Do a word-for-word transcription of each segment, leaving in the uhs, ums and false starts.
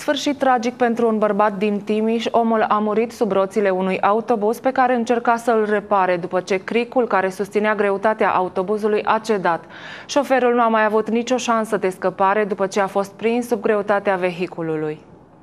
Sfârșit tragic pentru un bărbat din Timiș. Omul a murit sub roțile unui autobuz pe care încerca să-l repare după ce cricul care susținea greutatea autobuzului a cedat. Șoferul nu a mai avut nicio șansă de scăpare după ce a fost prins sub greutatea vehiculului.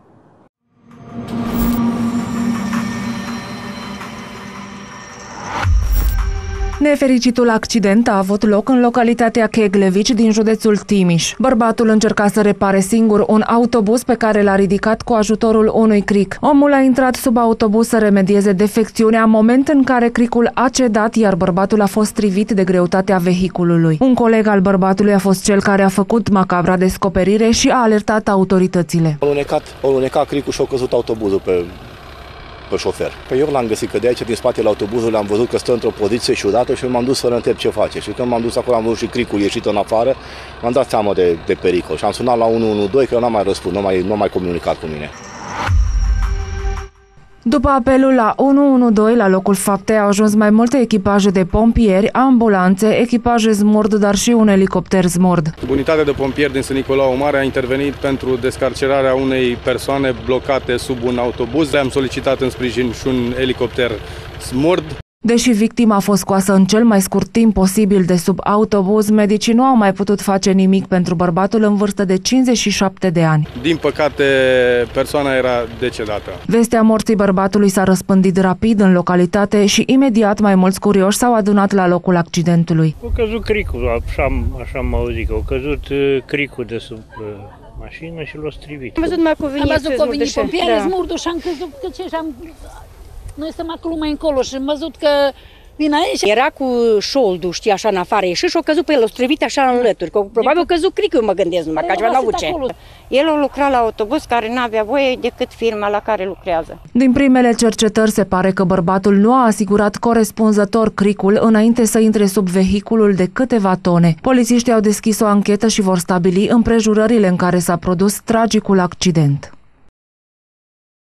Nefericitul accident a avut loc în localitatea Cheglevici din județul Timiș. Bărbatul încerca să repare singur un autobuz pe care l-a ridicat cu ajutorul unui cric. Omul a intrat sub autobuz să remedieze defecțiunea, moment în care cricul a cedat, iar bărbatul a fost strivit de greutatea vehiculului. Un coleg al bărbatului a fost cel care a făcut macabra descoperire și a alertat autoritățile. A lunecat, a lunecat cricul și a căzut autobuzul pe... pe șofer. Că eu l-am găsit că de aici, din spatele autobuzului, am văzut că stă într-o poziție ciudată și m-am dus să întreb ce face. Și când m-am dus acolo, am văzut și cricul ieșit în afară, m-am dat seama de, de pericol și am sunat la unu unu doi, că eu n-am mai răspuns, nu mai, nu mai comunicat cu mine. După apelul la unu unu doi, la locul faptei au ajuns mai multe echipaje de pompieri, ambulanțe, echipaje Smurd, dar și un elicopter Smurd. Unitatea de pompieri din Sân Nicolau Mare a intervenit pentru descarcerarea unei persoane blocate sub un autobuz. Am solicitat în sprijin și un elicopter Smurd. Deși victima a fost scoasă în cel mai scurt timp posibil de sub autobuz, medicii nu au mai putut face nimic pentru bărbatul în vârstă de cincizeci și șapte de ani. Din păcate, persoana era decedată. Vestea morții bărbatului s-a răspândit rapid în localitate și imediat mai mulți curioși s-au adunat la locul accidentului. A căzut cricul, așa, așa am auzit, că a căzut cricul de sub mașină și l-a strivit. Am văzut, m-a cuvenit, am văzut că a venit pompieri, da. Smurdu și am crezut că ce și am... Noi stăm acolo mai încolo și am văzut că vine aici. Era cu șoldul, știi, așa în afară, ieși și a căzut pe el, a strivit așa în lături, că probabil a căzut cricul, mă gândesc numai, că ceva n-a avut ce. El a lucrat la autobuz care n-avea voie decât firma la care lucrează. Din primele cercetări se pare că bărbatul nu a asigurat corespunzător cricul înainte să intre sub vehiculul de câteva tone. Polițiștii au deschis o anchetă și vor stabili împrejurările în care s-a produs tragicul accident.